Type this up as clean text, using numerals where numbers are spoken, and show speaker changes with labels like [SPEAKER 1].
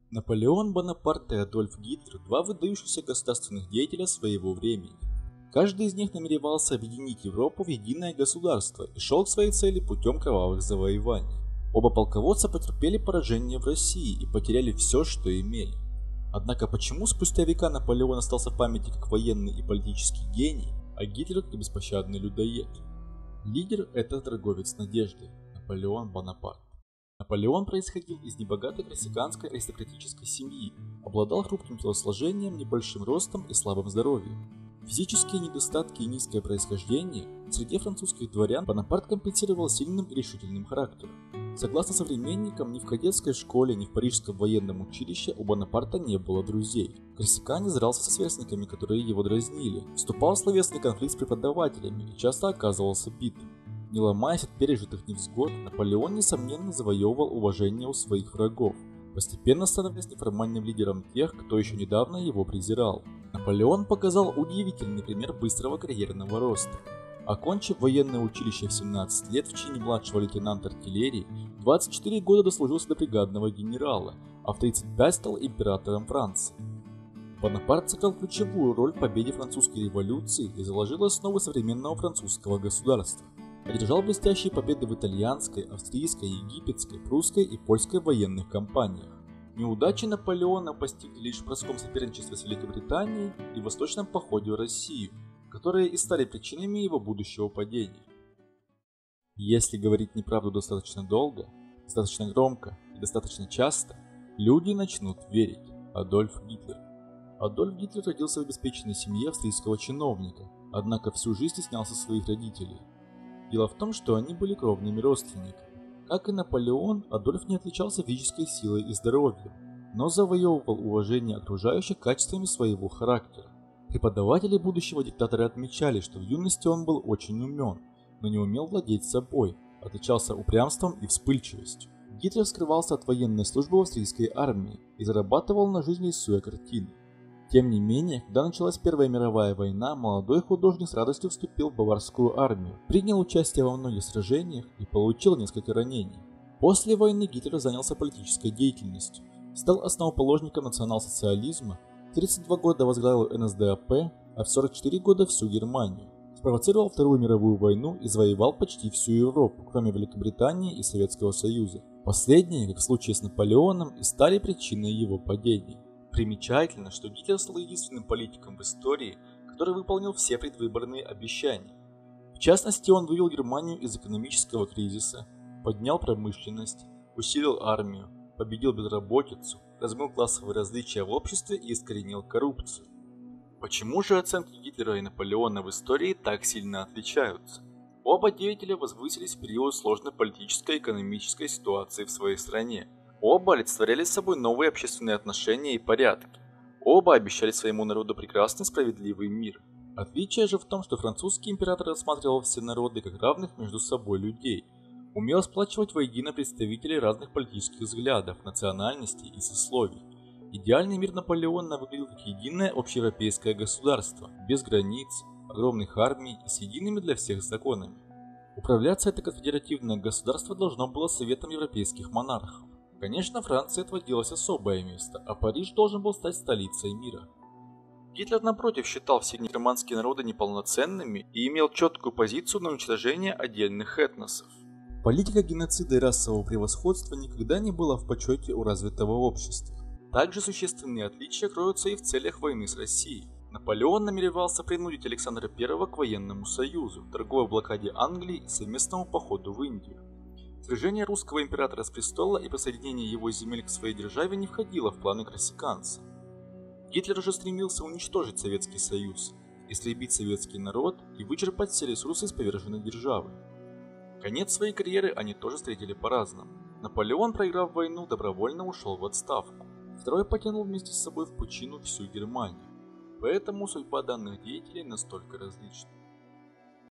[SPEAKER 1] Наполеон Бонапарт и Адольф Гитлер – два выдающихся государственных деятеля своего времени. Каждый из них намеревался объединить Европу в единое государство и шел к своей цели путем кровавых завоеваний. Оба полководца потерпели поражение в России и потеряли все, что имели. Однако почему спустя века Наполеон остался в памяти как военный и политический гений, а Гитлер как беспощадный людоед? Лидер – это торговец надеждой – Наполеон Бонапарт. Наполеон происходил из небогатой корсиканской аристократической семьи, обладал хрупким телосложением, небольшим ростом и слабым здоровьем. Физические недостатки и низкое происхождение среди французских дворян Бонапарт компенсировал сильным и решительным характером. Согласно современникам, ни в кадетской школе, ни в парижском военном училище у Бонапарта не было друзей. Корсиканец дрался со сверстниками, которые его дразнили, вступал в словесный конфликт с преподавателями и часто оказывался битым. Не ломаясь от пережитых невзгод, Наполеон, несомненно, завоевывал уважение у своих врагов, постепенно становясь неформальным лидером тех, кто еще недавно его презирал. Наполеон показал удивительный пример быстрого карьерного роста. Окончив военное училище в 17 лет в чине младшего лейтенанта артиллерии, 24 года дослужился до бригадного генерала, а в 35 стал императором Франции. Бонапарт сыграл ключевую роль в победе французской революции и заложил основы современного французского государства. Одержал блестящие победы в итальянской, австрийской, египетской, прусской и польской военных кампаниях. Неудачи Наполеона постигли лишь в морском соперничестве с Великобританией и восточном походе в Россию, которые и стали причинами его будущего падения. Если говорить неправду достаточно долго, достаточно громко и достаточно часто, люди начнут верить. Адольф Гитлер. Адольф Гитлер родился в обеспеченной семье австрийского чиновника, однако всю жизнь стеснялся своих родителей. Дело в том, что они были кровными родственниками. Как и Наполеон, Адольф не отличался физической силой и здоровьем, но завоевывал уважение окружающих качествами своего характера. Преподаватели будущего диктатора отмечали, что в юности он был очень умен, но не умел владеть собой, отличался упрямством и вспыльчивостью. Гитлер скрывался от военной службы в австрийской армии и зарабатывал на жизнь рисуя картины. Тем не менее, когда началась Первая мировая война, молодой художник с радостью вступил в баварскую армию, принял участие во многих сражениях и получил несколько ранений. После войны Гитлер занялся политической деятельностью, стал основоположником национал-социализма, в 32 года возглавил НСДАП, а в 44 года всю Германию, спровоцировал Вторую мировую войну и завоевал почти всю Европу, кроме Великобритании и Советского Союза. Последние, как в случае с Наполеоном, и стали причиной его падения. Примечательно, что Гитлер стал единственным политиком в истории, который выполнил все предвыборные обещания. В частности, он вывел Германию из экономического кризиса, поднял промышленность, усилил армию, победил безработицу, размыл классовые различия в обществе и искоренил коррупцию. Почему же оценки Гитлера и Наполеона в истории так сильно отличаются? Оба деятеля возвысились в период сложной политической и экономической ситуации в своей стране. Оба олицетворяли собой новые общественные отношения и порядки. Оба обещали своему народу прекрасный справедливый мир. Отличие же в том, что французский император рассматривал все народы как равных между собой людей, умел сплачивать воедино представителей разных политических взглядов, национальностей и сословий. Идеальный мир Наполеона выглядел как единое общеевропейское государство, без границ, огромных армий и с едиными для всех законами. Управляться это конфедеративное государство должно было Советом европейских монархов. Конечно, Франции отводилось особое место, а Париж должен был стать столицей мира. Гитлер, напротив, считал все германские народы неполноценными и имел четкую позицию на уничтожение отдельных этносов. Политика геноцида и расового превосходства никогда не была в почете у развитого общества. Также существенные отличия кроются и в целях войны с Россией. Наполеон намеревался принудить Александра I к военному союзу, торговой блокаде Англии и совместному походу в Индию. Свержение русского императора с престола и присоединение его земель к своей державе не входило в планы корсиканца. Гитлер же стремился уничтожить Советский Союз, истребить советский народ и вычерпать все ресурсы из поверженной державы. Конец своей карьеры они тоже встретили по-разному. Наполеон, проиграв войну, добровольно ушел в отставку. Второй потянул вместе с собой в пучину всю Германию. Поэтому судьба данных деятелей настолько различна.